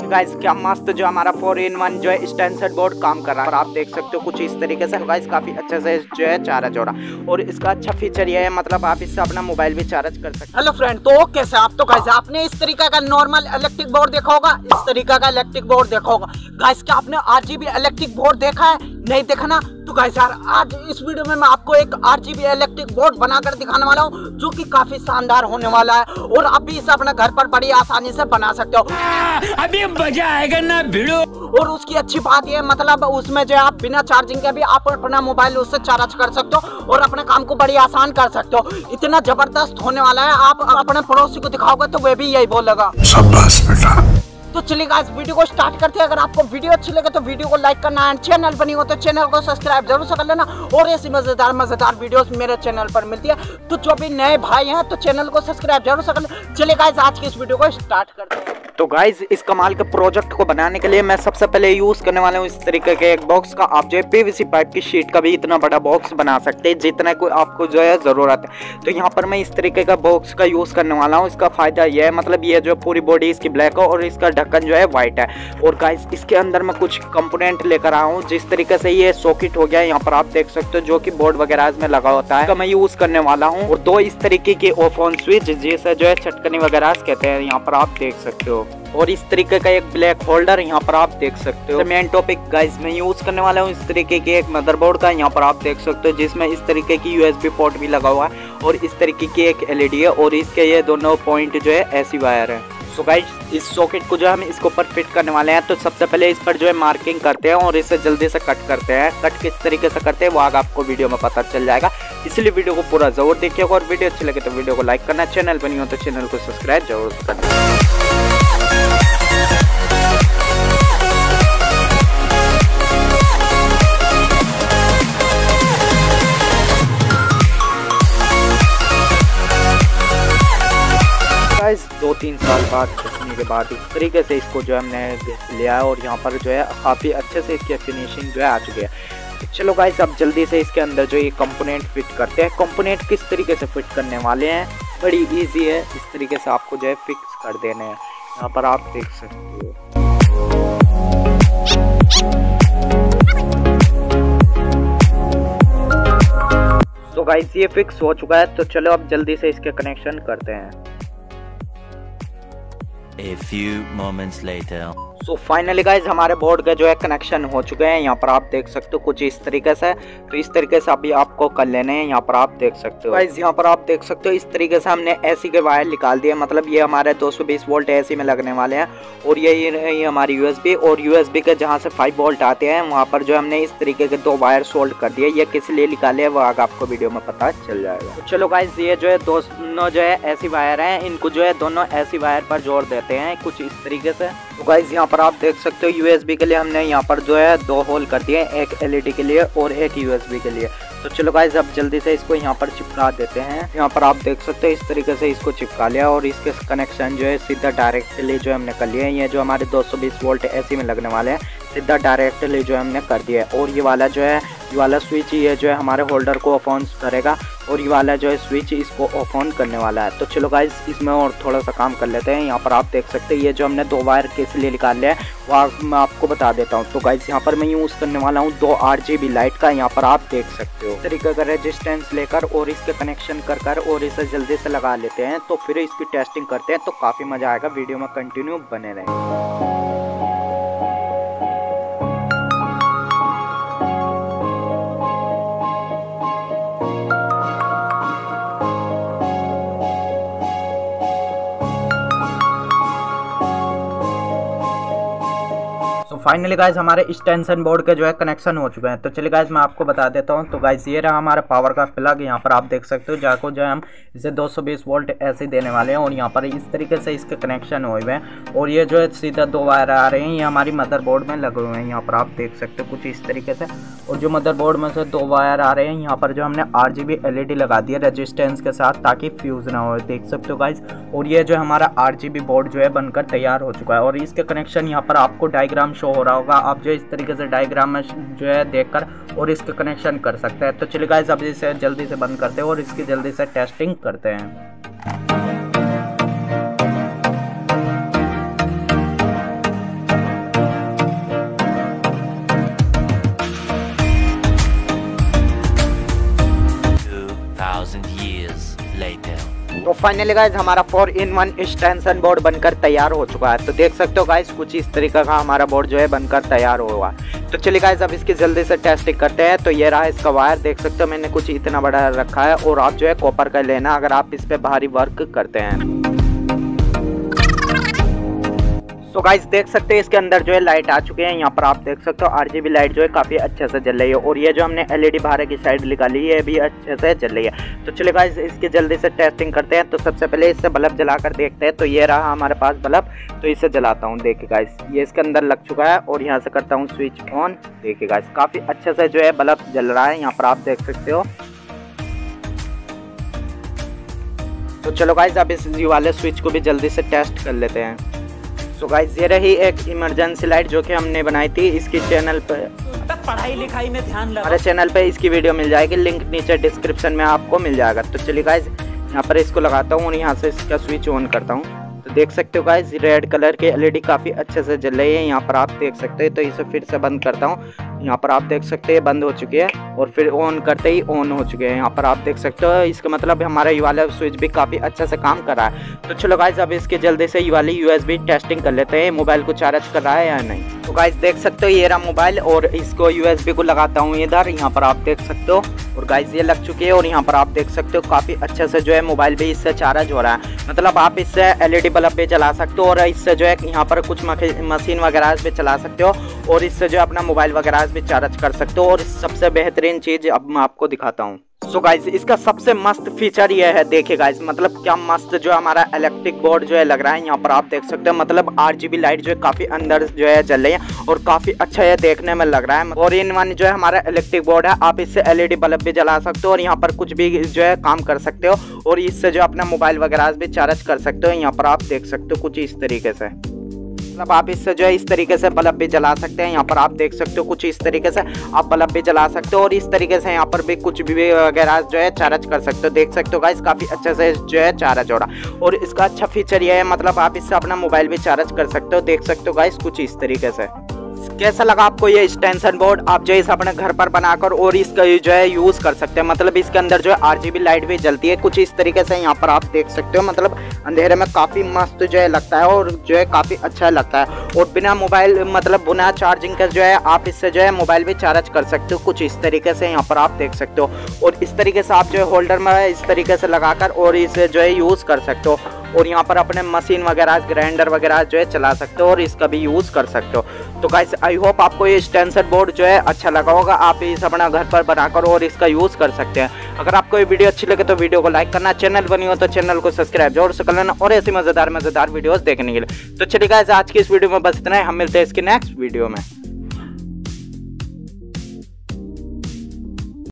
Guys क्या मस्त जो हमारा 4-in-1 जो है स्टैंड बोर्ड काम कर रहा है और आप देख सकते हो कुछ इस तरीके से। गाइस काफी अच्छे से जो है चार्ज हो रहा और इसका अच्छा फीचर ये है मतलब आप इससे अपना मोबाइल भी चार्ज कर सकते हैं। हेलो फ्रेंड, तो कैसे आप? तो गाइस आपने इस तरीके का नॉर्मल इलेक्ट्रिक बोर्ड देखा होगा, इस तरीके का इलेक्ट्रिक बोर्ड देखा होगा। गाइस क्या आपने RGB इलेक्ट्रिक बोर्ड देखा है? नहीं देखा ना? तो गाइस यार आज इस वीडियो में मैं आपको एक RGB इलेक्ट्रिक बोर्ड बनाकर दिखाने वाला हूँ जो कि काफी शानदार होने वाला है और आप भी इसे अपने घर पर बड़ी आसानी से बना सकते हो। अभी मजा आएगा ना भिड़ो। और उसकी अच्छी बात ये मतलब उसमें जो आप बिना चार्जिंग के भी आप अपना मोबाइल उससे चार्ज कर सकते हो और अपने काम को बड़ी आसान कर सकते हो। इतना जबरदस्त होने वाला है, आप अपने पड़ोसी को दिखाओगे तो वे भी यही बोलेगा। शाबाश बेटा। तो चलिए गाइस वीडियो को स्टार्ट करते हैं। अगर आपको वीडियो अच्छी लगे तो वीडियो को लाइक करना है, चैनल बनी हो तो चैनल को सब्सक्राइब जरूर से कर लेना और ऐसी मजेदार वीडियोस मेरे चैनल पर मिलती है। तो जो भी नए भाई हैं तो चैनल को सब्सक्राइब जरूर से कर लेना। चलिए गाइस आज की इस वीडियो को स्टार्ट करते हैं। तो गाइज इस कमाल के प्रोजेक्ट को बनाने के लिए मैं सबसे पहले यूज करने वाला हूँ इस तरीके के एक बॉक्स का। आप जो है PVC पाइप की शीट का भी इतना बड़ा बॉक्स बना सकते हैं जितना कोई आपको जो है जरूरत है। तो यहाँ पर मैं इस तरीके का बॉक्स का यूज करने वाला हूँ। इसका फायदा यह है मतलब ये जो पूरी बॉडी इसकी ब्लैक है और इसका ढक्कन जो है व्हाइट है। और गाइज इसके अंदर मैं कुछ कंपोनेंट लेकर आया हूँ जिस तरीके से ये सॉकेट हो गया है, यहाँ पर आप देख सकते हो जो कि बोर्ड वगैरह में लगा होता है, मैं यूज करने वाला हूँ। और दो इस तरीके के ऑफ ऑन स्विच जिसे जो है चटकनी वगैरह कहते हैं, यहाँ पर आप देख सकते हो। और इस तरीके का एक ब्लैक होल्डर यहाँ पर आप देख सकते हो। मेन टॉपिक गाइस मैं यूज करने वाला हूँ इस तरीके के एक मदरबोर्ड का, यहाँ पर आप देख सकते हो जिसमें इस तरीके की USB पोर्ट भी लगा हुआ है और इस तरीके की एक LED है और इसके ये दोनों पॉइंट जो है ऐसी वायर है। सो गाइस इस सॉकेट को जो हम इसके ऊपर फिट करने वाले हैं तो सबसे पहले इस पर जो है मार्किंग करते हैं और इसे जल्दी से कट करते हैं। कट किस तरीके से करते हैं वो आगे आपको वीडियो में पता चल जाएगा, इसलिए वीडियो को पूरा जरूर देखिएगा। और वीडियो अच्छी लगे तो वीडियो को लाइक करना, चैनल बनी हो तो चैनल को सब्सक्राइब जरूर करना। गाइस 2-3 साल बाद घिसने के बाद इस तरीके से इसको जो हमने घिस लिया है और यहाँ पर जो है काफ़ी अच्छे से इसकी फिनिशिंग जो है आ चुकी है। तो चलो गाइस अब जल्दी से इसके अंदर जो ये कंपोनेंट फिट करते हैं। कंपोनेंट किस तरीके से फिट करने वाले हैं, बड़ी इजी है, इस तरीके से आपको जो है फिक्स कर देने हैं। यहाँ पर आप देख सकते हो। तो गाइस ये फिक्स हो चुका है, तो चलो अब जल्दी से इसके कनेक्शन करते हैं। A few moments later. So finally guys हमारे बोर्ड के जो है कनेक्शन हो चुके हैं, यहाँ पर आप देख सकते हो कुछ इस तरीके से। तो इस तरीके से अभी आपको कर लेने हैं, यहाँ पर आप देख सकते हो। गाइज यहाँ पर आप देख सकते हो इस तरीके से हमने AC के वायर निकाल दिए, मतलब ये हमारे 220 वोल्ट AC में लगने वाले हैं। और ये हमारी USB और USB के जहाँ से 5 वोल्ट आते हैं वहाँ पर जो हमने इस तरीके के 2 वायर सोल्ड कर दिए। ये किस लिए निकाले वो आगे आपको वीडियो में पता चल जाएगा। तो चलो गाइज ये जो है दोनों जो है ऐसी वायर हैं, इनको जो है दोनों ऐसी वायर पर जोड़ देते हैं कुछ इस तरीके से। तो गाइज यहाँ पर आप देख सकते हो USB के लिए हमने यहाँ पर जो है 2 होल कर दिए, एक LED के लिए और एक USB के लिए। तो चलो गाइज अब जल्दी से इसको यहाँ पर चिपका देते हैं। यहाँ पर आप देख सकते हो इस तरीके से इसको चिपका लिया और इसके कनेक्शन जो है सीधा डायरेक्टली जो हमने कर लिया है। ये जो हमारे 220 वोल्ट AC में लगने वाले हैं सीधा डायरेक्टली जो हमने कर दिया है। और ये वाला जो है ये वाला स्विच ये जो है हमारे होल्डर को ऑफ ऑन करेगा और ये वाला जो है स्विच इसको ऑफ ऑन करने वाला है। तो चलो गाइज इसमें और थोड़ा सा काम कर लेते हैं। यहाँ पर आप देख सकते हैं ये जो हमने 2 वायर किस लिए निकाल लिया है वो मैं आपको बता देता हूँ। तो गाइज यहाँ पर मैं यूज़ करने वाला हूँ 2 RGB लाइट का, यहाँ पर आप देख सकते हो। इस तरीके का रेजिस्टेंस लेकर और इसके कनेक्शन कर और इसे जल्दी से लगा लेते हैं। तो फिर इसकी टेस्टिंग करते हैं, तो काफ़ी मज़ा आएगा, वीडियो में कंटिन्यू बने रहें। फाइनली गाइज हमारे एक्सटेंशन बोर्ड के जो है कनेक्शन हो चुके हैं। तो चलिए गाइज मैं आपको बता देता हूं। तो गाइज ये रहा हमारा पावर का प्लग, यहाँ पर आप देख सकते हो जाको जो है हम इसे 220 वोल्ट ऐसे देने वाले हैं और यहाँ पर इस तरीके से इसके कनेक्शन हुए हुए हैं। और ये जो है सीधा 2 वायर आ रहे हैं, ये हमारी मदरबोर्ड में लगे हुए हैं, यहाँ पर आप देख सकते हो कुछ इस तरीके से। और जो मदरबोर्ड में से 2 वायर आ रहे हैं, यहाँ पर जो हमने RGB LED लगा दी है रेजिस्टेंस के साथ ताकि फ्यूज ना हो, देख सकते हो गाइज। और ये जो हमारा RGB बोर्ड जो है बनकर तैयार हो चुका है और इसके कनेक्शन यहाँ पर आपको डायग्राम शो हो रहा होगा। आप जो इस तरीके से डायग्राम में जो है देखकर और इसके कनेक्शन कर सकते हैं। तो चलिए गाइस अब इसे जल्दी से बंद करते हैं और इसकी जल्दी से टेस्टिंग करते हैं। फाइनली गाइज हमारा 4-in-1 एक्सटेंशन बोर्ड बनकर तैयार हो चुका है। तो देख सकते हो गाइज कुछ इस तरीके का हमारा बोर्ड जो है बनकर तैयार हुआ है। तो चलिए गाइज अब इसकी जल्दी से टेस्टिंग करते हैं। तो ये रहा इसका वायर, देख सकते हो मैंने कुछ इतना बड़ा रखा है और आप जो है कॉपर का लेना अगर आप इस पे भारी वर्क करते हैं। तो गाइस देख सकते हैं इसके अंदर जो है लाइट आ चुके हैं। यहाँ पर आप देख सकते हो RGB लाइट जो है काफ़ी अच्छे से जल रही है और ये जो हमने LED बाहर की साइड निकाली है ये भी अच्छे से जल रही है। तो चलिए गाइस इसकी जल्दी से टेस्टिंग करते हैं। तो सबसे पहले इससे बल्ब जलाकर देखते हैं। तो ये रहा हमारे पास बल्ब, तो इसे जलाता हूँ। देखिए गाइस ये इसके अंदर लग चुका है और यहाँ से करता हूँ स्विच ऑन। देखिए गाइस काफ़ी अच्छे से जो है बल्ब जल रहा है, यहाँ पर आप देख सकते हो। तो चलो गाइस अब इस वाले स्विच को भी जल्दी से टेस्ट कर लेते हैं। सो गाइस ये रही एक इमरजेंसी लाइट जो कि हमने बनाई थी। इसकी चैनल पे पढ़ाई लिखाई में ध्यान लगा, हमारे चैनल पे इसकी वीडियो मिल जाएगी, लिंक नीचे डिस्क्रिप्शन में आपको मिल जाएगा। तो चलिए गाइस यहाँ पर इसको लगाता हूँ और यहाँ से इसका स्विच ऑन करता हूँ। तो देख सकते हो गाइस रेड कलर के LED काफ़ी अच्छे से जल रही है, यहाँ पर आप देख सकते हैं। तो इसे फिर से बंद करता हूँ। यहाँ पर आप देख सकते हैं बंद हो चुकी है और फिर ऑन करते ही ऑन हो चुके हैं। यहाँ पर आप देख सकते हो इसका मतलब हमारा ये वाला स्विच भी काफ़ी अच्छे से काम कर रहा है। तो चलो गाइस अब इसके जल्दी से ये वाली USB टेस्टिंग कर लेते हैं, मोबाइल को चार्ज कर रहा है या नहीं। तो गाइस देख सकते हो ये रहा मोबाइल और इसको USB को लगाता हूँ इधर, यहाँ पर आप देख सकते हो। और गाइस ये लग चुकी है और यहाँ पर आप देख सकते हो काफ़ी अच्छे से जो है मोबाइल भी इससे चार्ज हो रहा है। मतलब आप इससे LED बल्ब भी जला सकते हो और इससे जो है यहाँ पर कुछ मशीन वगैरह भी चला सकते हो और इससे जो अपना मोबाइल वगैरह भी चार्ज कर सकते हो। और सबसे बेहतरीन चीज़ अब मैं आपको दिखाता हूँ। सो गाइस इसका सबसे मस्त फीचर ये है, देखिए गाइस मतलब क्या मस्त जो हमारा इलेक्ट्रिक बोर्ड जो है लग रहा है। यहाँ पर आप देख सकते हो मतलब RGB लाइट जो है काफ़ी अंदर जो है जल रही है और काफ़ी अच्छा ये देखने में लग रहा है। और इन जो है हमारा इलेक्ट्रिक बोर्ड है, आप इससे LED बल्ब भी जला सकते हो और यहाँ पर कुछ भी जो है काम कर सकते हो और इससे जो अपना मोबाइल वगैरह भी चार्ज कर सकते हो। यहाँ पर आप देख सकते हो कुछ इस तरीके से, मतलब आप इससे जो है इस तरीके से बल्ब भी जला सकते हैं। यहाँ पर आप देख सकते हो कुछ इस तरीके से आप बल्ब भी जला सकते हो और इस तरीके से यहाँ पर भी कुछ भी वगैरह जो है चार्ज कर सकते हो। देख सकते हो गाइस काफ़ी अच्छे से जो है चार्ज हो रहा है और इसका अच्छा फीचर ये है मतलब आप इससे अपना मोबाइल भी चार्ज कर सकते हो। देख सकते हो गाइस कुछ इस तरीके से। कैसा लगा आपको ये एक्सटेंशन बोर्ड? आप जो है इसे अपने घर पर बनाकर और इसका जो है यूज़ कर सकते हैं। मतलब इसके अंदर जो है RGB लाइट भी जलती है कुछ इस तरीके से, यहाँ पर आप देख सकते हो। मतलब अंधेरे में काफ़ी मस्त जो है लगता है और जो है काफ़ी अच्छा लगता है और बिना मोबाइल मतलब बिना चार्जिंग का जो है आप इससे जो है मोबाइल भी चार्ज कर सकते हो कुछ इस तरीके से, यहाँ पर आप देख सकते हो। और इस तरीके से आप जो है होल्डर में इस तरीके से लगाकर और इसे जो है यूज़ कर सकते हो और यहाँ पर अपने मशीन वगैरह ग्राइंडर वगैरह जो है चला सकते हो और इसका भी यूज़ कर सकते हो। तो गाइस आई होप आपको ये एक्सटेंशन बोर्ड जो है अच्छा लगा होगा, आप इसे अपना घर पर बनाकर और इसका यूज़ कर सकते हैं। अगर आपको ये वीडियो अच्छी लगे तो वीडियो को लाइक करना, चैनल बनी हो तो चैनल को सब्सक्राइब जरूर से कर लेना और ऐसी मज़ेदार वीडियोस देखने के लिए। तो चलिए गाइस आज की इस वीडियो में बस इतना ही, हम मिलते हैं इसके नेक्स्ट वीडियो में।